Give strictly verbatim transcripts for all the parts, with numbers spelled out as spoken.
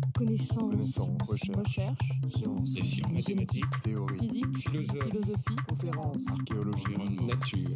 Connaissance, Connaissance, recherche, recherche, science, et sciences, mathématiques, théorie, physique, philosophie, philosophie, conférence, archéologie, environnement, nature.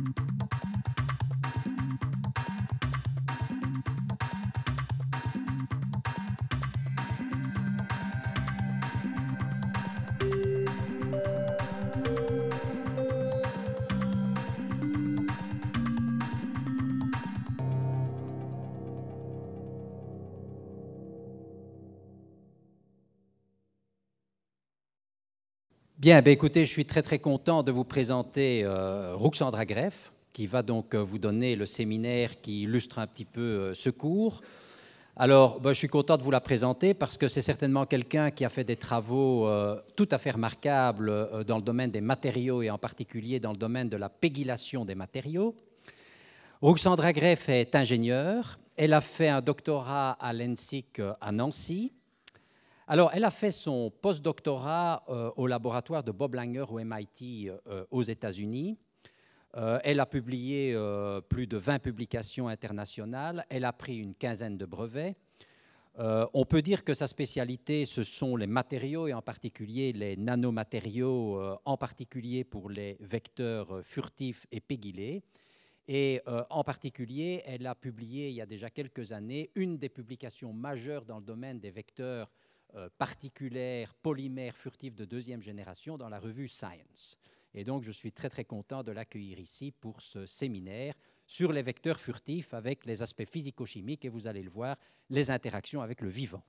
Bien, ben écoutez, je suis très très content de vous présenter euh, Ruxandra Greff, qui va donc euh, vous donner le séminaire qui illustre un petit peu euh, ce cours. Alors, ben, je suis content de vous la présenter parce que c'est certainement quelqu'un qui a fait des travaux euh, tout à fait remarquables euh, dans le domaine des matériaux et en particulier dans le domaine de la pégylation des matériaux. Ruxandra Greff est ingénieure. Elle a fait un doctorat à l'E N S I C à Nancy. Alors, elle a fait son postdoctorat euh, au laboratoire de Bob Langer au M I T euh, aux États-Unis. Euh, elle a publié euh, plus de vingt publications internationales. Elle a pris une quinzaine de brevets. Euh, on peut dire que sa spécialité, ce sont les matériaux et en particulier les nanomatériaux, euh, en particulier pour les vecteurs furtifs et pégylés. Et euh, en particulier, elle a publié il y a déjà quelques années une des publications majeures dans le domaine des vecteurs Euh, particulaires polymères furtifs de deuxième génération dans la revue Science. Et donc, je suis très, très content de l'accueillir ici pour ce séminaire sur les vecteurs furtifs avec les aspects physico-chimiques et vous allez le voir, les interactions avec le vivant.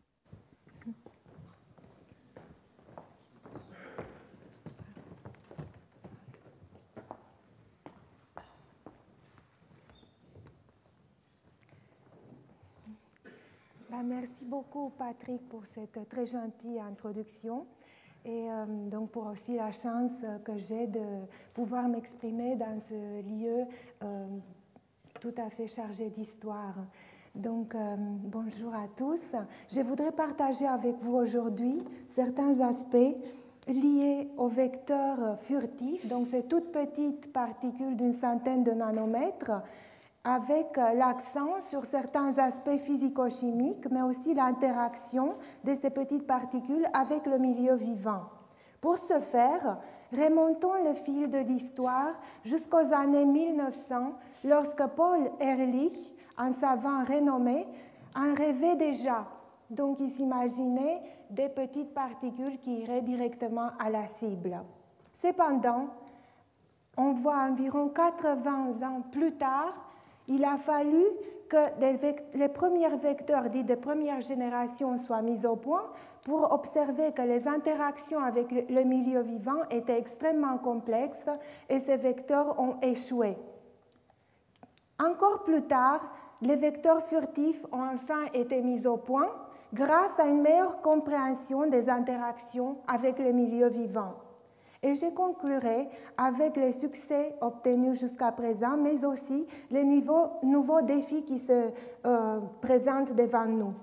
Merci beaucoup, Patrick, pour cette très gentille introduction et euh, donc pour aussi la chance que j'ai de pouvoir m'exprimer dans ce lieu euh, tout à fait chargé d'histoire. Donc, euh, bonjour à tous. Je voudrais partager avec vous aujourd'hui certains aspects liés aux vecteurs furtifs, donc ces toutes petites particules d'une centaine de nanomètres, avec l'accent sur certains aspects physico-chimiques, mais aussi l'interaction de ces petites particules avec le milieu vivant. Pour ce faire, remontons le fil de l'histoire jusqu'aux années mille neuf cents, lorsque Paul Ehrlich, un savant renommé, en rêvait déjà. Donc, il s'imaginait des petites particules qui iraient directement à la cible. Cependant, on voit environ quatre-vingts ans plus tard, il a fallu que les premiers vecteurs dits de première génération soient mis au point pour observer que les interactions avec le milieu vivant étaient extrêmement complexes et ces vecteurs ont échoué. Encore plus tard, les vecteurs furtifs ont enfin été mis au point grâce à une meilleure compréhension des interactions avec le milieu vivant. Et je conclurai avec les succès obtenus jusqu'à présent, mais aussi les nouveaux, nouveaux défis qui se euh, présentent devant nous.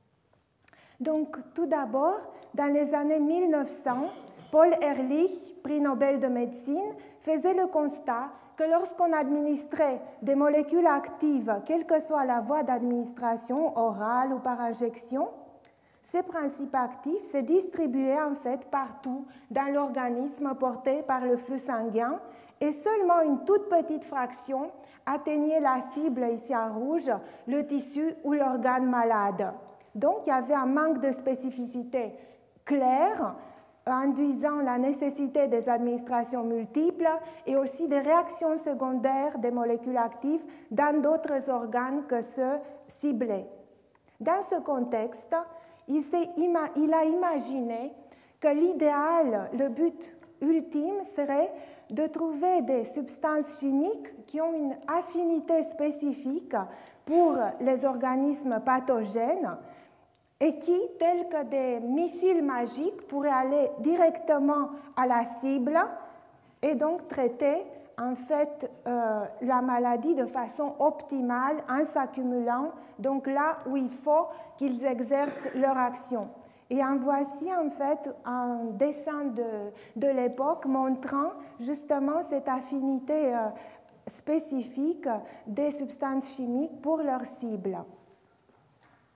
Donc, tout d'abord, dans les années mille neuf cents, Paul Ehrlich, prix Nobel de médecine, faisait le constat que lorsqu'on administrait des molécules actives, quelle que soit la voie d'administration, orale ou par injection, ces principes actifs se distribuaient en fait partout dans l'organisme porté par le flux sanguin et seulement une toute petite fraction atteignait la cible ici en rouge, le tissu ou l'organe malade. Donc il y avait un manque de spécificité claire induisant la nécessité des administrations multiples et aussi des réactions secondaires des molécules actives dans d'autres organes que ceux ciblés. Dans ce contexte, Il, il a imaginé que l'idéal, le but ultime serait de trouver des substances chimiques qui ont une affinité spécifique pour les organismes pathogènes et qui, tels que des missiles magiques, pourraient aller directement à la cible et donc traiter en fait euh, la maladie de façon optimale en s'accumulant donc là où il faut qu'ils exercent leur action. Et en voici en fait un dessin de, de l'époque montrant justement cette affinité euh, spécifique des substances chimiques pour leur cible.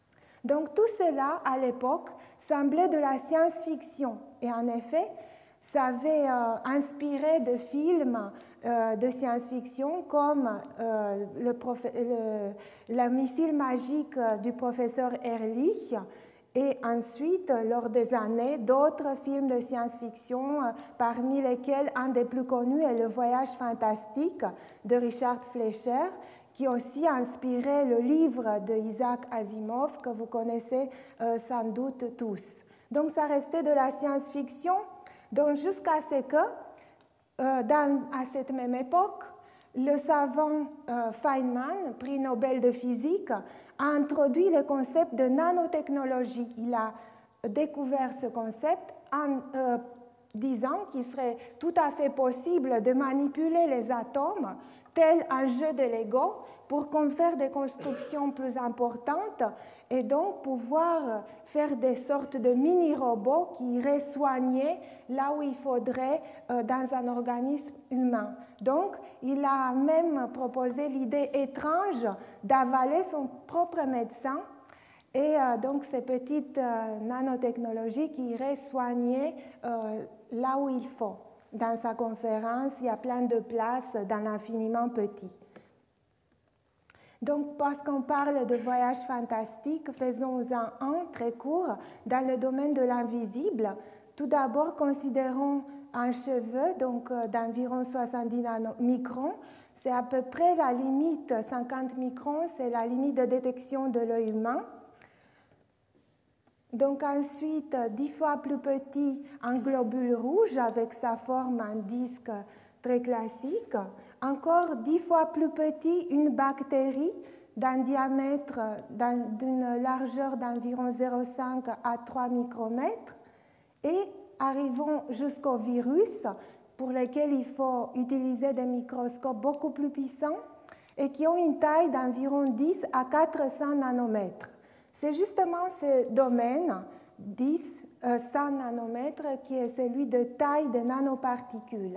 Donc tout cela, à l'époque, semblait de la science-fiction. Et en effet, ça avait euh, inspiré de films euh, de science-fiction comme euh, le, le, le missile magique du professeur Ehrlich, et ensuite, lors des années, d'autres films de science-fiction, euh, parmi lesquels un des plus connus est Le Voyage fantastique de Richard Fleischer, qui aussi a inspiré le livre de Isaac Asimov que vous connaissez euh, sans doute tous. Donc ça restait de la science-fiction, donc jusqu'à ce que, euh, dans, à cette même époque, le savant euh, Feynman, prix Nobel de physique, a introduit le concept de nanotechnologie. Il a découvert ce concept en euh, disant qu'il serait tout à fait possible de manipuler les atomes tel un jeu de Lego pour faire des constructions plus importantes et donc pouvoir faire des sortes de mini-robots qui iraient soigner là où il faudrait euh, dans un organisme humain. Donc, il a même proposé l'idée étrange d'avaler son propre médecin et euh, donc ces petites euh, nanotechnologies qui iraient soigner euh, là où il faut. Dans sa conférence, il y a plein de places dans l'infiniment petit. Donc, parce qu'on parle de voyage fantastique, faisons-en un très court dans le domaine de l'invisible. Tout d'abord, considérons un cheveu donc d'environ soixante-dix microns. C'est à peu près la limite, cinquante microns, c'est la limite de détection de l'œil humain. Donc ensuite, dix fois plus petit, un globule rouge avec sa forme en disque très classique. Encore dix fois plus petit, une bactérie d'un diamètre, d'une largeur d'environ zéro virgule cinq à trois micromètres. Et arrivons jusqu'au virus, pour lesquels il faut utiliser des microscopes beaucoup plus puissants et qui ont une taille d'environ dix à quatre cents nanomètres. C'est justement ce domaine, dix à cent nanomètres, qui est celui de taille des nanoparticules.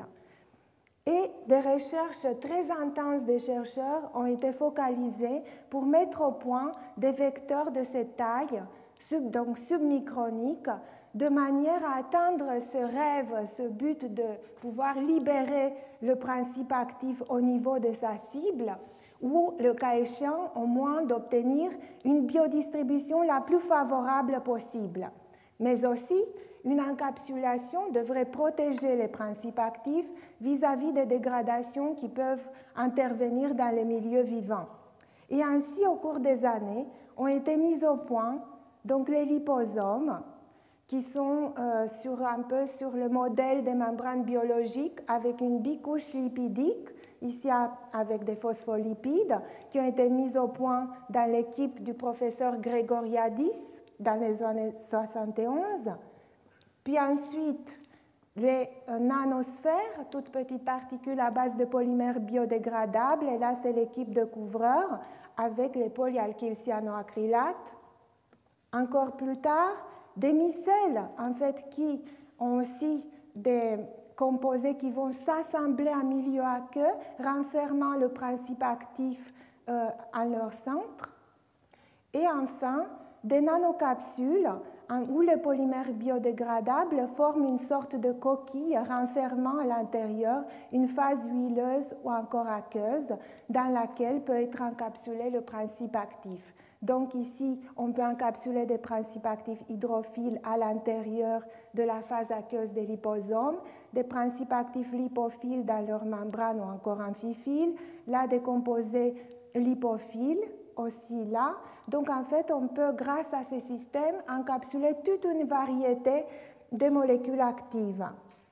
Et des recherches très intenses des chercheurs ont été focalisées pour mettre au point des vecteurs de cette taille, sub, donc submicroniques, de manière à atteindre ce rêve, ce but de pouvoir libérer le principe actif au niveau de sa cible, ou, le cas échéant, au moins d'obtenir une biodistribution la plus favorable possible. Mais aussi, une encapsulation devrait protéger les principes actifs vis-à-vis des dégradations qui peuvent intervenir dans les milieux vivants. Et ainsi, au cours des années, ont été mis au point donc, les liposomes, qui sont euh, sur, un peu sur le modèle des membranes biologiques avec une bicouche lipidique, ici avec des phospholipides, qui ont été mis au point dans l'équipe du professeur Grégoriadis dans les années soixante et onze. Puis ensuite, les nanosphères, toutes petites particules à base de polymères biodégradables, et là c'est l'équipe de Couvreur avec les polyalkylcyanoacrylates. Encore plus tard, des micelles, en fait, qui ont aussi des composés qui vont s'assembler en milieu aqueux, renfermant le principe actif euh, à leur centre. Et enfin, des nanocapsules où les polymères biodégradables forment une sorte de coquille renfermant à l'intérieur une phase huileuse ou encore aqueuse dans laquelle peut être encapsulé le principe actif. Donc ici, on peut encapsuler des principes actifs hydrophiles à l'intérieur de la phase aqueuse des liposomes, des principes actifs lipophiles dans leur membrane ou encore amphiphiles, là des composés lipophiles aussi là. Donc en fait, on peut, grâce à ces systèmes, encapsuler toute une variété de molécules actives.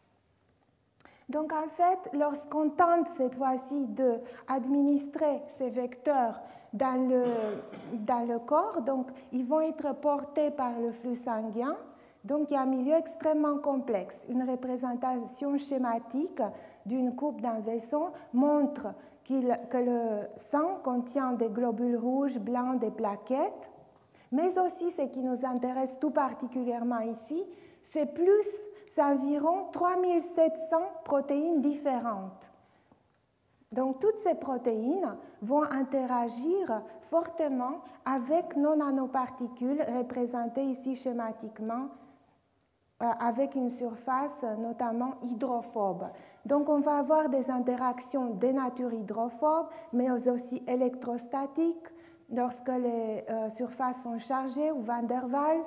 Donc en fait, lorsqu'on tente cette fois-ci d'administrer ces vecteurs dans le, dans le corps, donc ils vont être portés par le flux sanguin. Donc il y a un milieu extrêmement complexe. Une représentation schématique d'une coupe d'un vaisseau montre que le sang contient des globules rouges, blancs, des plaquettes, mais aussi ce qui nous intéresse tout particulièrement ici, c'est plus, c'est environ trois mille sept cents protéines différentes. Donc toutes ces protéines vont interagir fortement avec nos nanoparticules représentées ici schématiquement euh, avec une surface notamment hydrophobe. Donc on va avoir des interactions de nature hydrophobe mais aussi électrostatiques lorsque les euh, surfaces sont chargées ou van der Waals.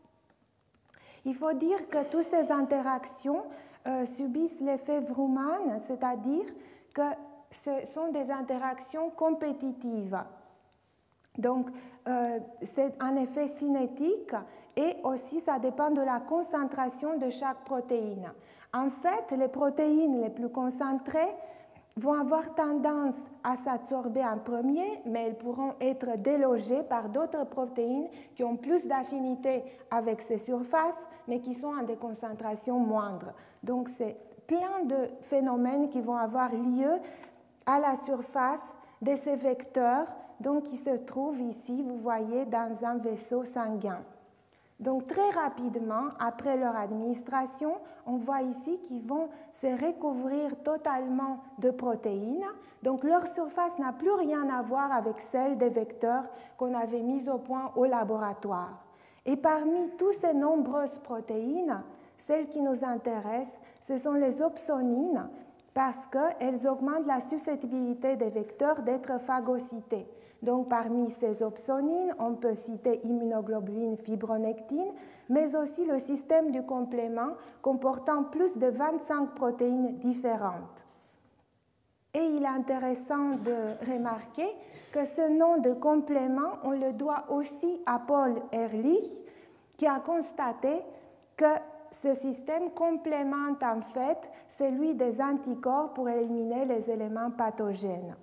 Il faut dire que toutes ces interactions euh, subissent l'effet Vrooman, c'est-à-dire que ce sont des interactions compétitives. Donc, euh, c'est un effet cinétique et aussi ça dépend de la concentration de chaque protéine. En fait, les protéines les plus concentrées vont avoir tendance à s'absorber en premier, mais elles pourront être délogées par d'autres protéines qui ont plus d'affinité avec ces surfaces, mais qui sont à des concentrations moindres. Donc, c'est plein de phénomènes qui vont avoir lieu à la surface de ces vecteurs, donc qui se trouvent ici, vous voyez, dans un vaisseau sanguin. Donc très rapidement, après leur administration, on voit ici qu'ils vont se recouvrir totalement de protéines. Donc leur surface n'a plus rien à voir avec celle des vecteurs qu'on avait mis au point au laboratoire. Et parmi toutes ces nombreuses protéines, celles qui nous intéressent, ce sont les opsonines, parce qu'elles augmentent la susceptibilité des vecteurs d'être phagocytés. Donc, parmi ces opsonines, on peut citer immunoglobuline, fibronectine, mais aussi le système du complément comportant plus de vingt-cinq protéines différentes. Et il est intéressant de remarquer que ce nom de complément, on le doit aussi à Paul Ehrlich, qui a constaté que ce système complémente en fait celui des anticorps pour éliminer les éléments pathogènes.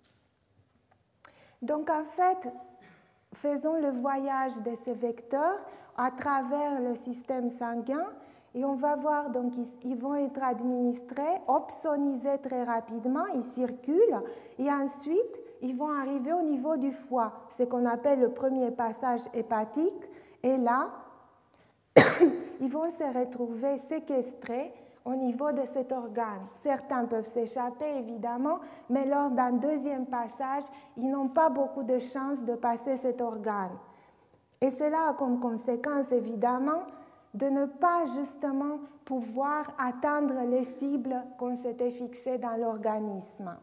Donc en fait, faisons le voyage de ces vecteurs à travers le système sanguin et on va voir, donc ils vont être administrés, opsonisés très rapidement, ils circulent et ensuite ils vont arriver au niveau du foie, ce qu'on appelle le premier passage hépatique, et là, ils vont se retrouver séquestrés au niveau de cet organe. Certains peuvent s'échapper, évidemment, mais lors d'un deuxième passage, ils n'ont pas beaucoup de chances de passer cet organe. Et cela a comme conséquence, évidemment, de ne pas justement pouvoir atteindre les cibles qu'on s'était fixées dans l'organisme.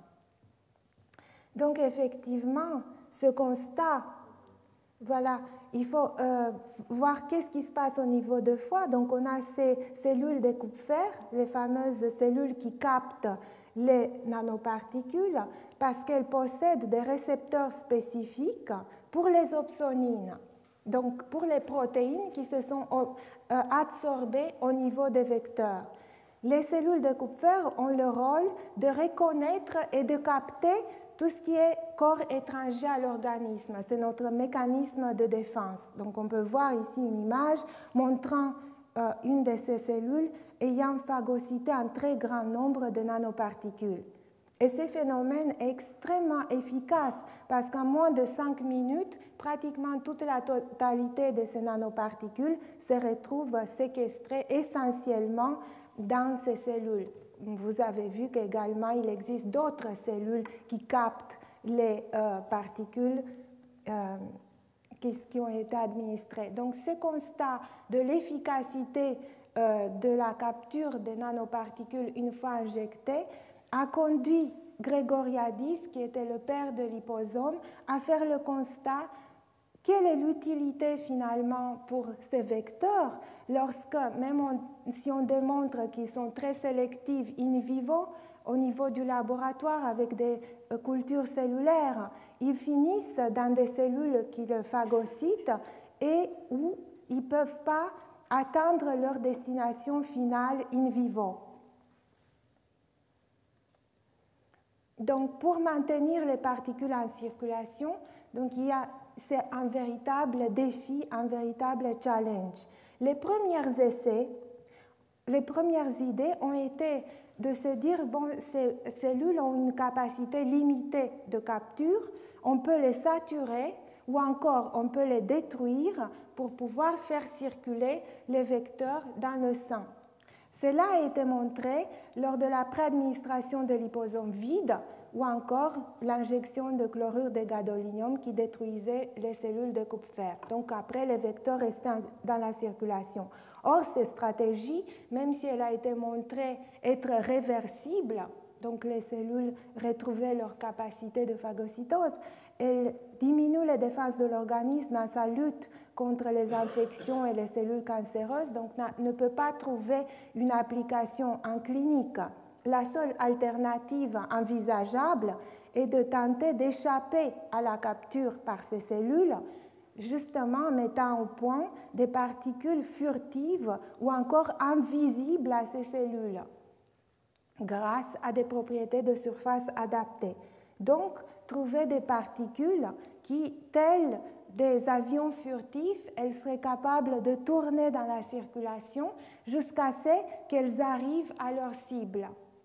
Donc, effectivement, ce constat, voilà, il faut euh, voir qu'est-ce qui se passe au niveau de foie. Donc, on a ces cellules de Kupfer, les fameuses cellules qui captent les nanoparticules, parce qu'elles possèdent des récepteurs spécifiques pour les opsonines, donc pour les protéines qui se sont euh, absorbées au niveau des vecteurs. Les cellules de Kupfer ont le rôle de reconnaître et de capter tout ce qui est corps étranger à l'organisme. C'est notre mécanisme de défense. Donc on peut voir ici une image montrant euh, une de ces cellules ayant phagocyté un très grand nombre de nanoparticules. Et ce phénomène est extrêmement efficace parce qu'en moins de cinq minutes, pratiquement toute la totalité de ces nanoparticules se retrouvent séquestrées essentiellement dans ces cellules. Vous avez vu qu'également, il existe d'autres cellules qui captent les euh, particules euh, qui, qui ont été administrées. Donc, ce constat de l'efficacité euh, de la capture des nanoparticules une fois injectées a conduit Grégoriadis, qui était le père de l'hyposome, à faire le constat quelle est l'utilité finalement pour ces vecteurs lorsque, même on, si on démontre qu'ils sont très sélectifs in vivo, au niveau du laboratoire avec des euh, cultures cellulaires, ils finissent dans des cellules qui le phagocytent et où ils ne peuvent pas atteindre leur destination finale in vivo. Donc, pour maintenir les particules en circulation, donc il y a c'est un véritable défi, un véritable challenge. Les premiers essais, les premières idées ont été de se dire, bon, ces cellules ont une capacité limitée de capture, on peut les saturer ou encore on peut les détruire pour pouvoir faire circuler les vecteurs dans le sang. Cela a été montré lors de la préadministration de liposome vide, ou encore l'injection de chlorure de gadolinium qui détruisait les cellules de Kupfer. Donc après, les vecteurs restaient dans la circulation. Or, cette stratégie, même si elle a été montrée être réversible, donc les cellules retrouvaient leur capacité de phagocytose, elle diminue les défenses de l'organisme dans sa lutte contre les infections et les cellules cancéreuses, donc ne peut pas trouver une application en clinique. La seule alternative envisageable est de tenter d'échapper à la capture par ces cellules, justement en mettant au point des particules furtives ou encore invisibles à ces cellules, grâce à des propriétés de surface adaptées. Donc, trouver des particules qui, telles des avions furtifs, elles seraient capables de tourner dans la circulation jusqu'à ce qu'elles arrivent à leur cible.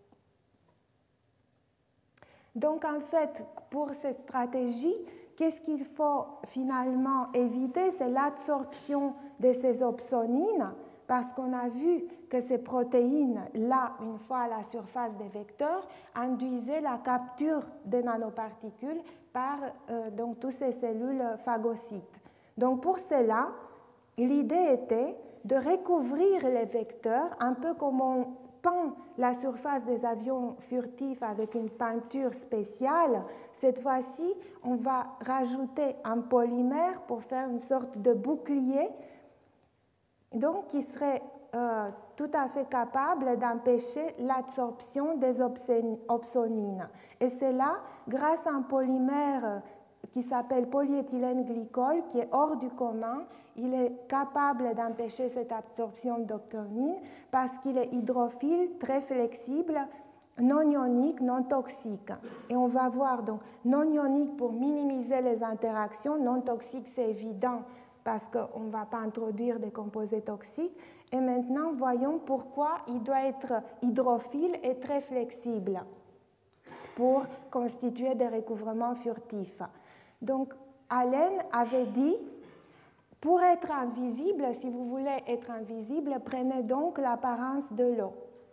Donc, en fait, pour cette stratégie, qu'est-ce qu'il faut finalement éviter? C'est l'absorption de ces opsonines, parce qu'on a vu que ces protéines-là, une fois à la surface des vecteurs, induisaient la capture des nanoparticules par euh, donc, toutes ces cellules phagocytes. Donc pour cela, l'idée était de recouvrir les vecteurs, un peu comme on peint la surface des avions furtifs avec une peinture spéciale. Cette fois-ci, on va rajouter un polymère pour faire une sorte de bouclier, donc qui serait euh, tout à fait capable d'empêcher l'absorption des opsonines. Et c'est là, grâce à un polymère qui s'appelle polyéthylène glycol, qui est hors du commun, il est capable d'empêcher cette absorption d'opsonines parce qu'il est hydrophile, très flexible, non ionique, non toxique. Et on va voir donc non ionique pour minimiser les interactions, non toxique c'est évident parce qu'on ne va pas introduire des composés toxiques. Et maintenant, voyons pourquoi il doit être hydrophile et très flexible pour constituer des recouvrements furtifs. Donc, Allen avait dit, pour être invisible, si vous voulez être invisible, prenez donc l'apparence de l'eau.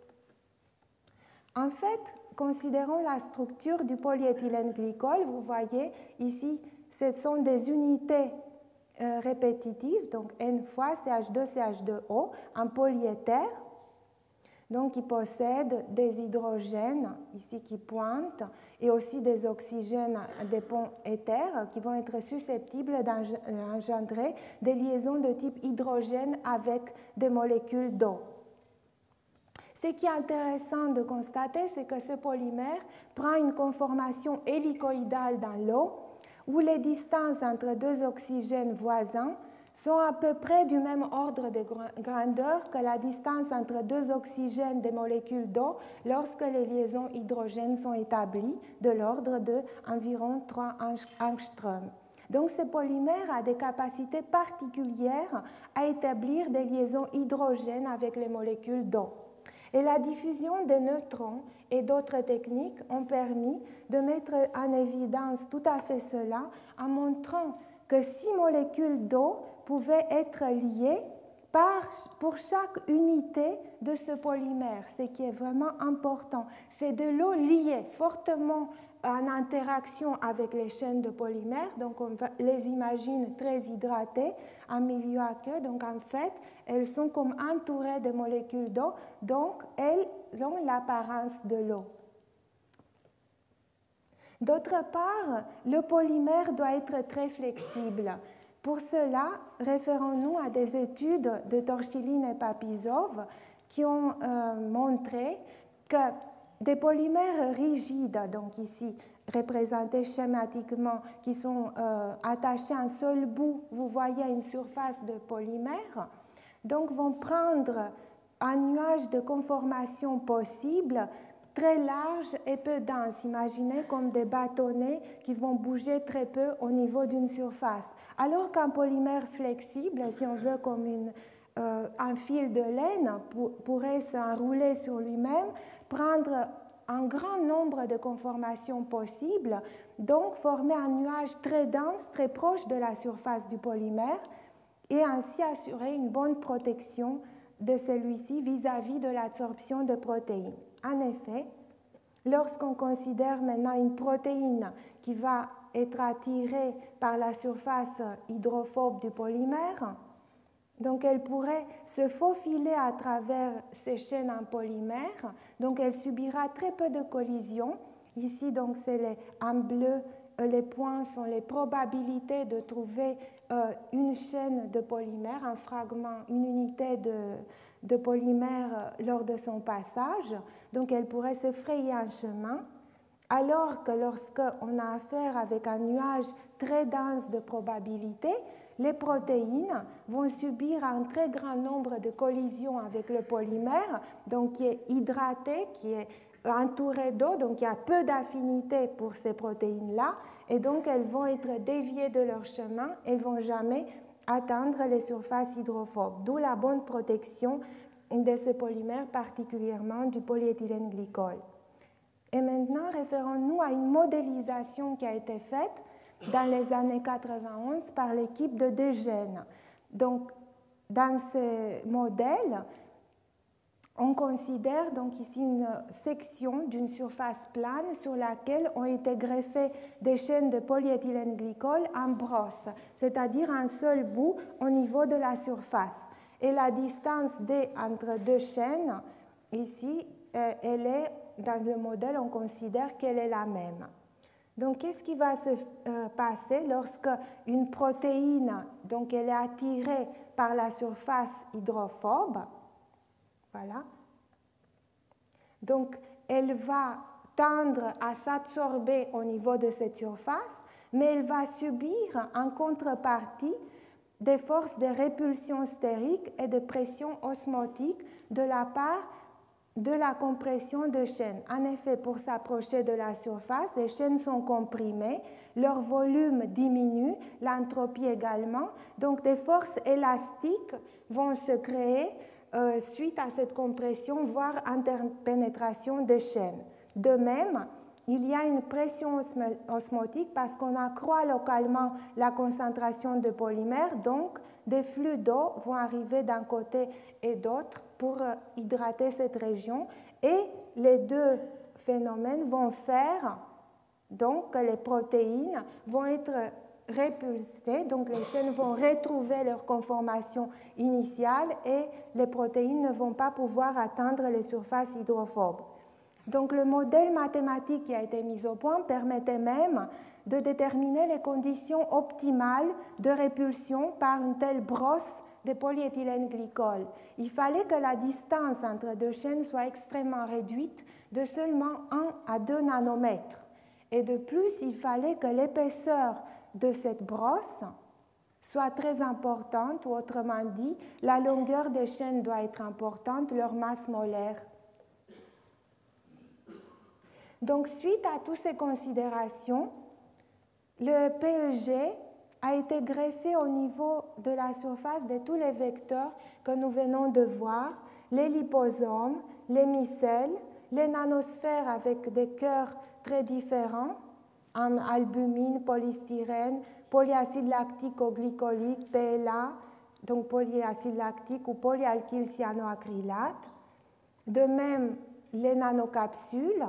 En fait, considérons la structure du polyéthylène glycol. Vous voyez ici, ce sont des unités euh, répétitives, donc N fois C H deux C H deux O, un polyéther, donc qui possède des hydrogènes, ici qui pointent, et aussi des oxygènes, des ponts éthers, qui vont être susceptibles d'engendrer des liaisons de type hydrogène avec des molécules d'eau. Ce qui est intéressant de constater, c'est que ce polymère prend une conformation hélicoïdale dans l'eau, où les distances entre deux oxygènes voisins sont à peu près du même ordre de grandeur que la distance entre deux oxygènes des molécules d'eau lorsque les liaisons hydrogènes sont établies, de l'ordre d'environ trois angstroms. Donc ce polymère a des capacités particulières à établir des liaisons hydrogènes avec les molécules d'eau. Et la diffusion des neutrons et d'autres techniques ont permis de mettre en évidence tout à fait cela en montrant que six molécules d'eau pouvaient être liées par, pour chaque unité de ce polymère, ce qui est vraiment important. C'est de l'eau liée fortement en interaction avec les chaînes de polymères, donc on les imagine très hydratées en milieu aqueux, donc en fait, elles sont comme entourées de molécules d'eau, donc elles ont l'apparence de l'eau. D'autre part, le polymère doit être très flexible. Pour cela, référons-nous à des études de Torchiline et Papizov qui ont euh, montré que des polymères rigides, donc ici représentés schématiquement, qui sont euh, attachés à un seul bout, vous voyez une surface de polymère, donc vont prendre un nuage de conformation possible très large et peu dense. Imaginez comme des bâtonnets qui vont bouger très peu au niveau d'une surface. Alors qu'un polymère flexible, si on veut comme une, euh, un fil de laine, pour, pourrait s'enrouler sur lui-même, prendre un grand nombre de conformations possibles, donc former un nuage très dense, très proche de la surface du polymère, et ainsi assurer une bonne protection de celui-ci vis-à-vis de l'absorption de protéines. En effet, Lorsqu'on considère maintenant une protéine qui va être attirée par la surface hydrophobe du polymère, donc elle pourrait se faufiler à travers ces chaînes en polymère, donc elle subira très peu de collisions. Ici, donc, c'est les, en bleu, les points sont les probabilités de trouver euh, une chaîne de polymère, un fragment, une unité de, de polymère lors de son passage. Donc, elle pourrait se frayer un chemin, alors que lorsqu'on a affaire avec un nuage très dense de probabilités, les protéines vont subir un très grand nombre de collisions avec le polymère, donc qui est hydraté, qui est entouré d'eau, donc il y a peu d'affinité pour ces protéines-là, et donc elles vont être déviées de leur chemin et ne vont jamais atteindre les surfaces hydrophobes, d'où la bonne protection de ce polymère, particulièrement du polyéthylène glycol. Et maintenant, référons-nous à une modélisation qui a été faite dans les années quatre-vingt-onze par l'équipe de DeGene. Donc, dans ce modèle, on considère donc ici une section d'une surface plane sur laquelle ont été greffées des chaînes de polyéthylène glycol en brosse, c'est-à-dire un seul bout au niveau de la surface. Et la distance D entre deux chaînes, ici, elle est, dans le modèle, on considère qu'elle est la même. Donc, qu'est-ce qui va se euh, passer lorsque une protéine, donc elle est attirée par la surface hydrophobe? Voilà. Donc, elle va tendre à s'absorber au niveau de cette surface, mais elle va subir en contrepartie des forces de répulsion stérique et de pression osmotique de la part de la compression de chaînes. En effet, pour s'approcher de la surface, les chaînes sont comprimées, leur volume diminue, l'entropie également, donc des forces élastiques vont se créer euh, suite à cette compression, voire interpénétration des chaînes. De même, il y a une pression osmotique parce qu'on accroît localement la concentration de polymère, donc des flux d'eau vont arriver d'un côté et d'autre pour hydrater cette région, et les deux phénomènes vont faire donc que les protéines vont être répulsées, donc les chaînes vont retrouver leur conformation initiale et les protéines ne vont pas pouvoir atteindre les surfaces hydrophobes. Donc le modèle mathématique qui a été mis au point permettait même de déterminer les conditions optimales de répulsion par une telle brosse de polyéthylène glycol. Il fallait que la distance entre deux chaînes soit extrêmement réduite, de seulement un à deux nanomètres. Et de plus, il fallait que l'épaisseur de cette brosse soit très importante, ou autrement dit, la longueur des chaînes doit être importante, leur masse molaire. Donc, suite à toutes ces considérations, le P E G a été greffé au niveau de la surface de tous les vecteurs que nous venons de voir, les liposomes, les micelles, les nanosphères avec des cœurs très différents, en albumine, polystyrène, polyacide lactique ou glycolique, P L A, donc polyacide lactique ou polyalkyl cyanoacrylate. De même, les nanocapsules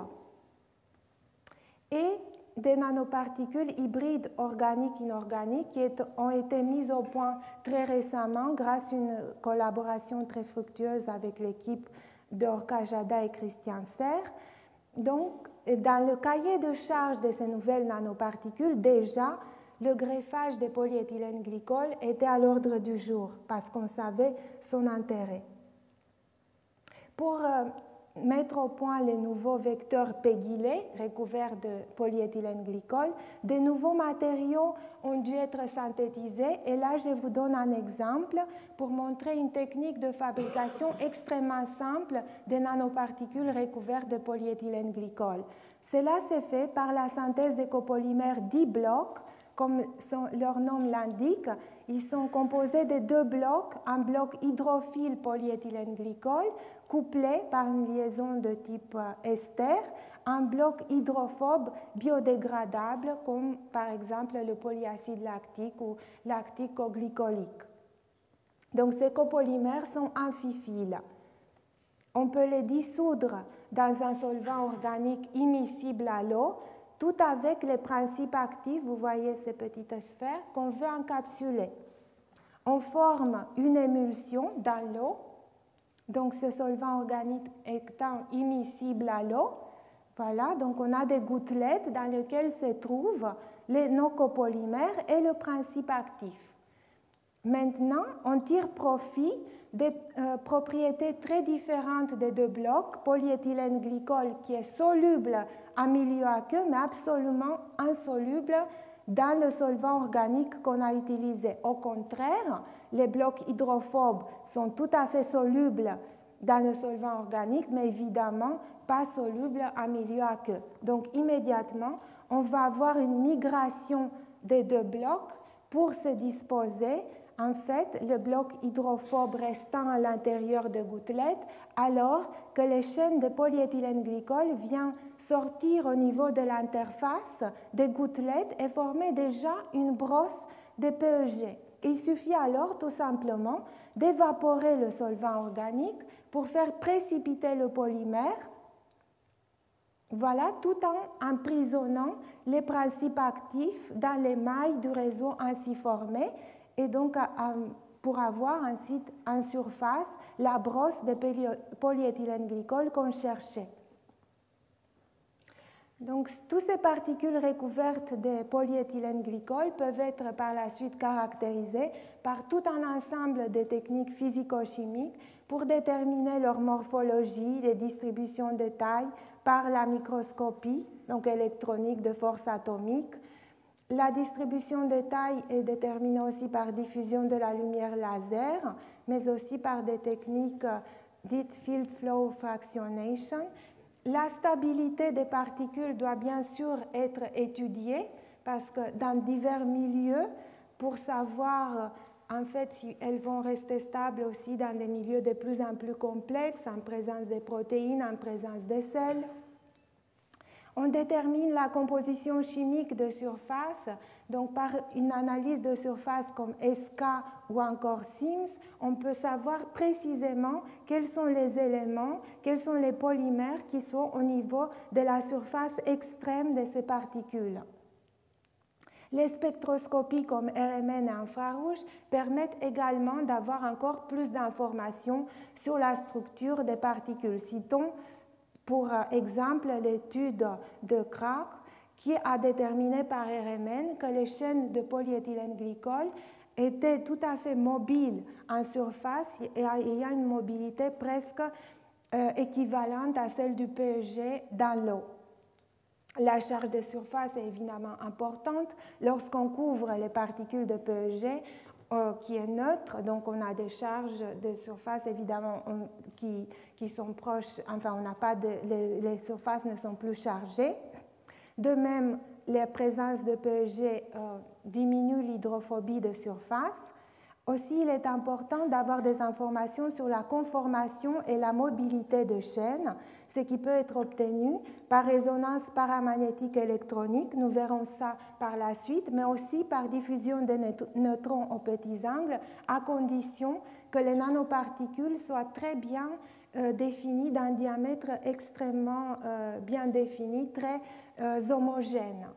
et des nanoparticules hybrides organiques-inorganiques qui ont été mises au point très récemment grâce à une collaboration très fructueuse avec l'équipe d'Orka Jada et Christian Serre. Donc, dans le cahier de charge de ces nouvelles nanoparticules, déjà, le greffage des polyéthylène glycol était à l'ordre du jour parce qu'on savait son intérêt. Pour euh, mettre au point les nouveaux vecteurs pégylés recouverts de polyéthylène glycol, des nouveaux matériaux ont dû être synthétisés et là je vous donne un exemple pour montrer une technique de fabrication extrêmement simple des nanoparticules recouvertes de polyéthylène glycol. Cela s'est fait par la synthèse des copolymères dix blocs, comme son, leur nom l'indique. Ils sont composés de deux blocs, un bloc hydrophile polyéthylène glycol couplé par une liaison de type ester, un bloc hydrophobe biodégradable comme par exemple le polyacide lactique ou lactico-glycolique. Donc ces copolymères sont amphiphiles. on peut les dissoudre dans un solvant organique immiscible à l'eau, tout avec les principes actifs, vous voyez ces petites sphères, qu'on veut encapsuler. On forme une émulsion dans l'eau, donc ce solvant organique étant immiscible à l'eau. Voilà, donc on a des gouttelettes dans lesquelles se trouvent les, nos copolymères et le principe actif. Maintenant, on tire profit des euh, propriétés très différentes des deux blocs, polyéthylène glycol qui est soluble en milieu aqueux, mais absolument insoluble dans le solvant organique qu'on a utilisé. Au contraire, les blocs hydrophobes sont tout à fait solubles dans le solvant organique, mais évidemment pas solubles en milieu aqueux. Donc immédiatement, on va avoir une migration des deux blocs pour se disposer. En fait, le bloc hydrophobe restant à l'intérieur des gouttelettes, alors que les chaînes de polyéthylène glycol viennent sortir au niveau de l'interface des gouttelettes et former déjà une brosse de P E G. Il suffit alors tout simplement d'évaporer le solvant organique pour faire précipiter le polymère, voilà, tout en emprisonnant les principes actifs dans les mailles du réseau ainsi formé, et donc pour avoir ainsi en surface la brosse de polyéthylène glycol qu'on cherchait. Donc, toutes ces particules recouvertes de polyéthylène glycol peuvent être par la suite caractérisées par tout un ensemble de techniques physico-chimiques pour déterminer leur morphologie, les distributions de taille par la microscopie, donc électronique de force atomique. La distribution de taille est déterminée aussi par diffusion de la lumière laser, mais aussi par des techniques dites field flow fractionation. La stabilité des particules doit bien sûr être étudiée parce que dans divers milieux, pour savoir en fait si elles vont rester stables aussi dans des milieux de plus en plus complexes, en présence des protéines, en présence des sels. On détermine la composition chimique de surface, donc par une analyse de surface comme E S C A ou encore SIMS, on peut savoir précisément quels sont les éléments, quels sont les polymères qui sont au niveau de la surface extrême de ces particules. Les spectroscopies comme R M N et infrarouge permettent également d'avoir encore plus d'informations sur la structure des particules. Citons pour exemple l'étude de Krach qui a déterminé par R M N que les chaînes de polyéthylène glycol étaient tout à fait mobiles en surface et ayant une mobilité presque euh, équivalente à celle du P E G dans l'eau. La charge de surface est évidemment importante. Lorsqu'on couvre les particules de P E G, euh, qui est neutre, donc on a des charges de surface évidemment on, qui, qui sont proches, enfin on n'a pas de, les, les surfaces ne sont plus chargées. De même, la présence de P E G euh, diminue l'hydrophobie de surface. Aussi, il est important d'avoir des informations sur la conformation et la mobilité de chaînes, ce qui peut être obtenu par résonance paramagnétique électronique, nous verrons ça par la suite, mais aussi par diffusion de neutrons aux petits angles, à condition que les nanoparticules soient très bien euh, définies d'un diamètre extrêmement euh, bien défini, très euh, homogène.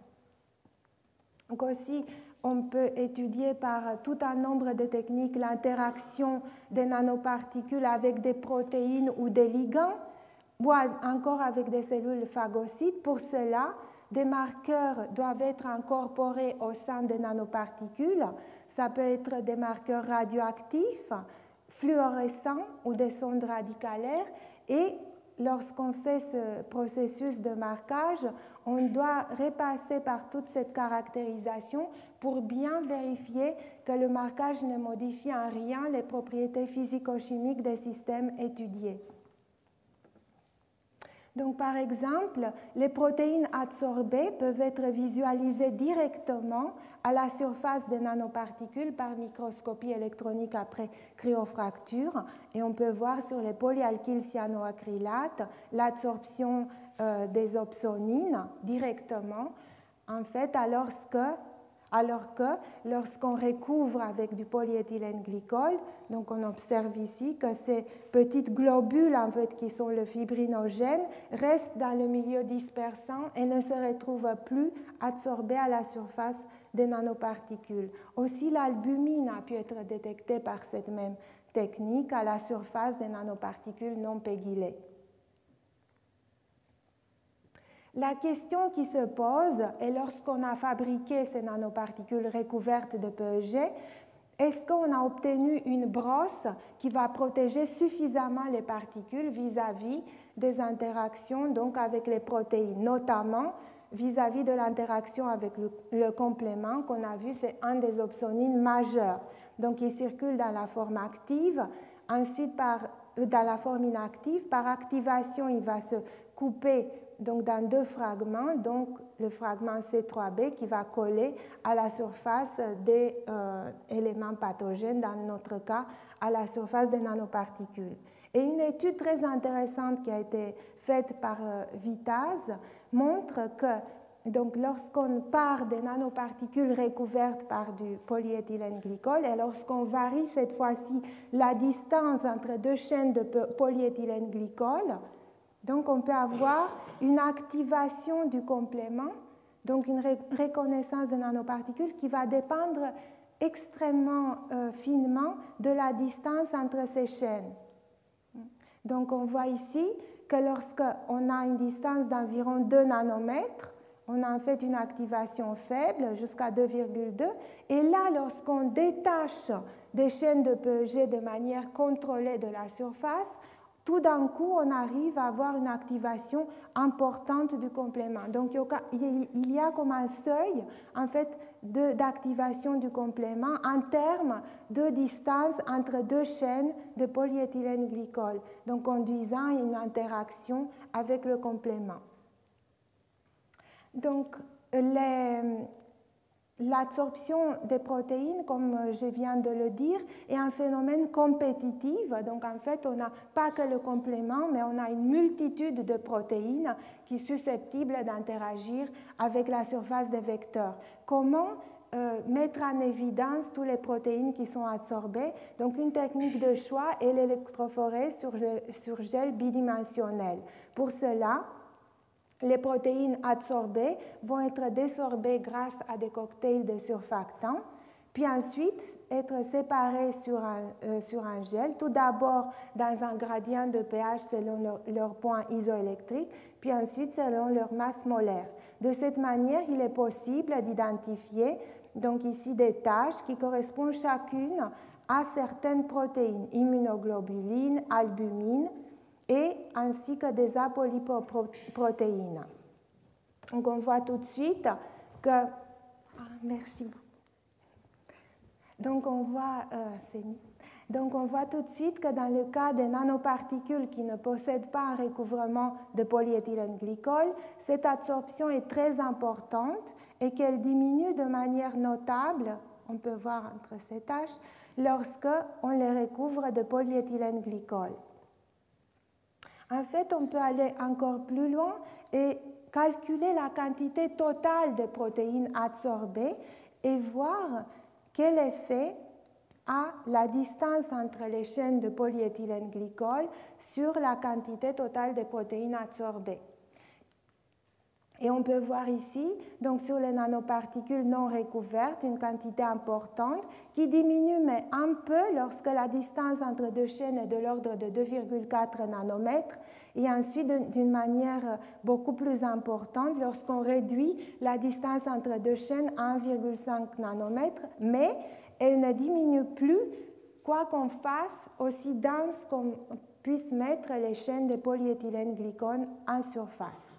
Donc aussi, on peut étudier par tout un nombre de techniques l'interaction des nanoparticules avec des protéines ou des ligands, ou encore avec des cellules phagocytes. Pour cela, des marqueurs doivent être incorporés au sein des nanoparticules. Ça peut être des marqueurs radioactifs, fluorescents ou des sondes radicalaires. Et lorsqu'on fait ce processus de marquage, on doit repasser par toute cette caractérisation pour bien vérifier que le marquage ne modifie en rien les propriétés physico-chimiques des systèmes étudiés. Donc, par exemple, les protéines adsorbées peuvent être visualisées directement à la surface des nanoparticules par microscopie électronique après cryofracture. Et on peut voir sur les polyalkylcyanoacrylates l'adsorption euh, des opsonines directement. En fait, alors que Alors que lorsqu'on recouvre avec du polyéthylène glycol, donc on observe ici que ces petites globules en fait, qui sont le fibrinogène restent dans le milieu dispersant et ne se retrouvent plus absorbés à la surface des nanoparticules. Aussi, l'albumine a pu être détectée par cette même technique à la surface des nanoparticules non pégylées. La question qui se pose est lorsqu'on a fabriqué ces nanoparticules recouvertes de P E G, est-ce qu'on a obtenu une brosse qui va protéger suffisamment les particules vis-à-vis des interactions donc avec les protéines, notamment vis-à-vis de l'interaction avec le, le complément qu'on a vu, c'est un des opsonines majeurs. Donc il circule dans la forme active, ensuite par, dans la forme inactive, par activation il va se couper donc dans deux fragments, donc le fragment C trois B qui va coller à la surface des euh, éléments pathogènes, dans notre cas à la surface des nanoparticules. Et une étude très intéressante qui a été faite par euh, Vitaz montre que donc, lorsqu'on part des nanoparticules recouvertes par du polyéthylène glycol et lorsqu'on varie cette fois-ci la distance entre deux chaînes de polyéthylène glycol, donc on peut avoir une activation du complément, donc une reconnaissance des nanoparticules qui va dépendre extrêmement euh, finement de la distance entre ces chaînes. Donc on voit ici que lorsqu'on a une distance d'environ deux nanomètres, on a en fait une activation faible jusqu'à deux virgule deux. Et là, lorsqu'on détache des chaînes de P E G de manière contrôlée de la surface, tout d'un coup, on arrive à avoir une activation importante du complément. Donc, il y a comme un seuil, en fait, d'activation du complément en termes de distance entre deux chaînes de polyéthylène glycol, donc conduisant à une interaction avec le complément. Donc, les... L'absorption des protéines, comme je viens de le dire, est un phénomène compétitif. Donc, en fait, on n'a pas que le complément, mais on a une multitude de protéines qui sont susceptibles d'interagir avec la surface des vecteurs. Comment euh, mettre en évidence toutes les protéines qui sont absorbées? Donc, une technique de choix est l'électrophorèse sur, sur gel bidimensionnel. Pour cela, les protéines absorbées vont être désorbées grâce à des cocktails de surfactants, puis ensuite être séparées sur un, euh, sur un gel, tout d'abord dans un gradient de pH selon leur, leur point isoélectrique, puis ensuite selon leur masse molaire. De cette manière, il est possible d'identifier donc ici des tâches qui correspondent chacune à certaines protéines, immunoglobulines, albumine, et ainsi que des apolipoprotéines. Donc on voit tout de suite que... Ah, merci beaucoup. Donc on voit... Euh, c'est... Donc on voit tout de suite que dans le cas des nanoparticules qui ne possèdent pas un recouvrement de polyéthylène glycol, cette absorption est très importante et qu'elle diminue de manière notable, on peut voir entre ces tâches, lorsqu'on les recouvre de polyéthylène glycol. En fait, on peut aller encore plus loin et calculer la quantité totale de protéines absorbées et voir quel effet a la distance entre les chaînes de polyéthylène glycol sur la quantité totale de protéines absorbées. Et on peut voir ici, donc sur les nanoparticules non recouvertes, une quantité importante qui diminue mais un peu lorsque la distance entre deux chaînes est de l'ordre de deux virgule quatre nanomètres et ensuite d'une manière beaucoup plus importante lorsqu'on réduit la distance entre deux chaînes à un virgule cinq nanomètres, mais elle ne diminue plus quoi qu'on fasse aussi dense qu'on puisse mettre les chaînes de polyéthylène glycol en surface.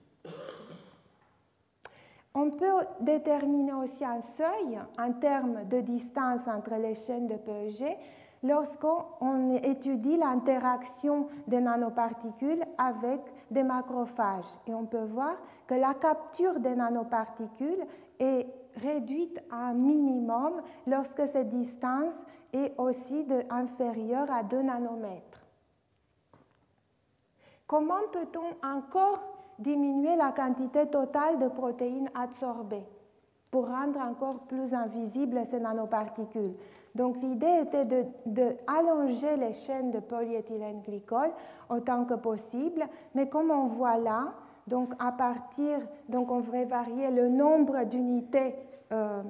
On peut déterminer aussi un seuil en termes de distance entre les chaînes de P E G lorsqu'on étudie l'interaction des nanoparticules avec des macrophages. Et on peut voir que la capture des nanoparticules est réduite à un minimum lorsque cette distance est aussi de, inférieure à deux nanomètres. Comment peut-on encore diminuer la quantité totale de protéines absorbées? pour rendre encore plus invisibles ces nanoparticules. Donc l'idée était de, de allonger les chaînes de polyéthylène glycol autant que possible, mais comme on voit là, donc à partir, donc on va varier le nombre d'unités euh,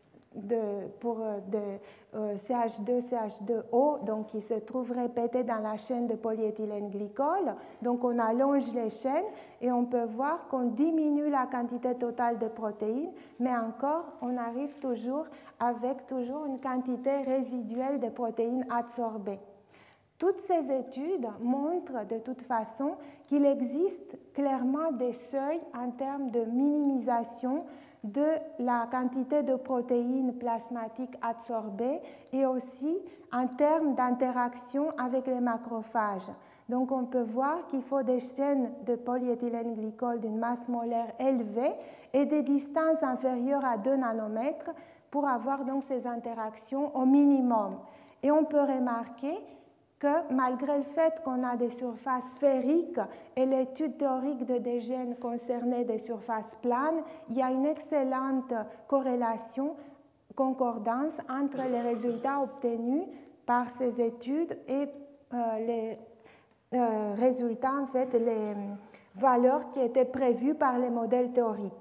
de, pour de euh, C H deux, C H deux O, donc qui se trouvent répétés dans la chaîne de polyéthylène glycol. Donc on allonge les chaînes et on peut voir qu'on diminue la quantité totale de protéines, mais encore on arrive toujours avec toujours une quantité résiduelle de protéines absorbées. Toutes ces études montrent de toute façon qu'il existe clairement des seuils en termes de minimisation de la quantité de protéines plasmatiques absorbées et aussi en termes d'interaction avec les macrophages. Donc on peut voir qu'il faut des chaînes de polyéthylène glycol d'une masse molaire élevée et des distances inférieures à deux nanomètres pour avoir donc ces interactions au minimum. Et on peut remarquer que malgré le fait qu'on a des surfaces sphériques et l'étude théorique de des gènes concernés des surfaces planes, il y a une excellente corrélation, concordance entre les résultats obtenus par ces études et euh, les euh, résultats, en fait, les valeurs qui étaient prévues par les modèles théoriques.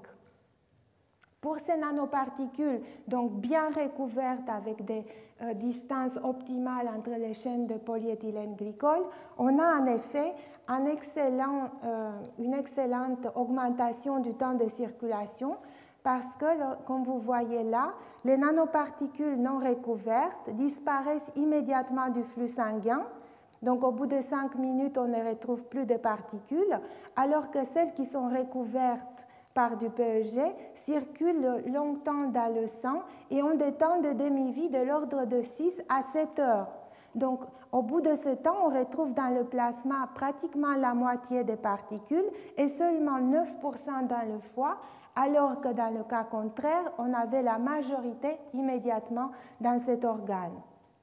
Pour ces nanoparticules, donc bien recouvertes avec des euh, distances optimales entre les chaînes de polyéthylène glycol, on a en effet un excellent, euh, une excellente augmentation du temps de circulation parce que, comme vous voyez là, les nanoparticules non recouvertes disparaissent immédiatement du flux sanguin. Donc, au bout de cinq minutes, on ne retrouve plus de particules, alors que celles qui sont recouvertes par du P E G circulent longtemps dans le sang et ont des temps de demi-vie de l'ordre de six à sept heures. Donc, au bout de ce temps, on retrouve dans le plasma pratiquement la moitié des particules et seulement neuf pour cent dans le foie, alors que dans le cas contraire, on avait la majorité immédiatement dans cet organe.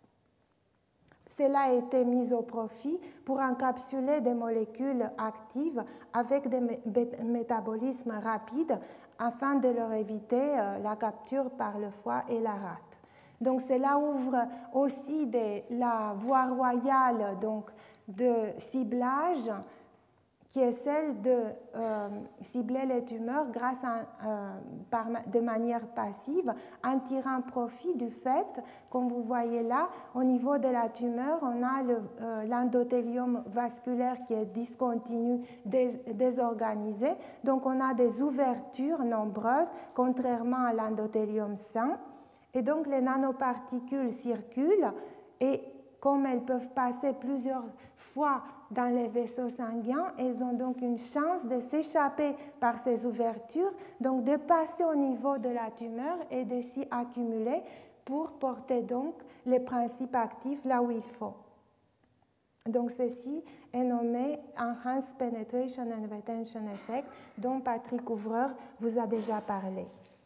Cela a été mis au profit pour encapsuler des molécules actives avec des métabolismes rapides afin de leur éviter la capture par le foie et la rate. Donc cela ouvre aussi des, la voie royale donc, de ciblage qui est celle de euh, cibler les tumeurs grâce à, euh, par, de manière passive en tirant profit du fait, comme vous voyez là, au niveau de la tumeur, on a euh, l'endothélium vasculaire qui est discontinu, dés, désorganisé, donc on a des ouvertures nombreuses, contrairement à l'endothélium sain, et donc les nanoparticules circulent et comme elles peuvent passer plusieurs fois dans les vaisseaux sanguins, elles ont donc une chance de s'échapper par ces ouvertures, donc de passer au niveau de la tumeur et de s'y accumuler pour porter donc les principes actifs là où il faut. Donc ceci est nommé Enhanced Penetration and Retention Effect, dont Patrick Ouvreur vous a déjà parlé.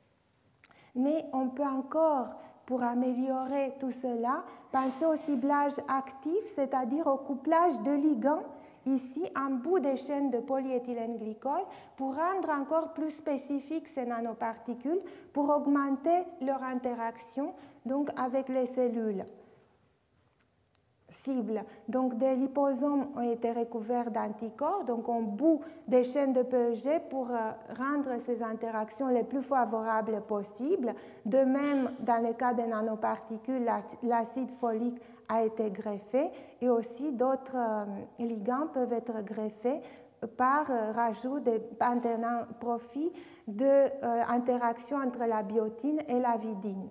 Mais on peut encore, pour améliorer tout cela, penser au ciblage actif, c'est-à-dire au couplage de ligands, ici en bout des chaînes de polyéthylène glycol, pour rendre encore plus spécifiques ces nanoparticules, pour augmenter leur interaction donc, avec les cellules cibles. Donc des liposomes ont été recouverts d'anticorps, donc on bout des chaînes de P E G pour euh, rendre ces interactions les plus favorables possibles. De même, dans le cas des nanoparticules, l'acide folique a été greffé et aussi d'autres euh, ligands peuvent être greffés par euh, rajout de, en tenant profit de euh, interaction entre la biotine et la vidine.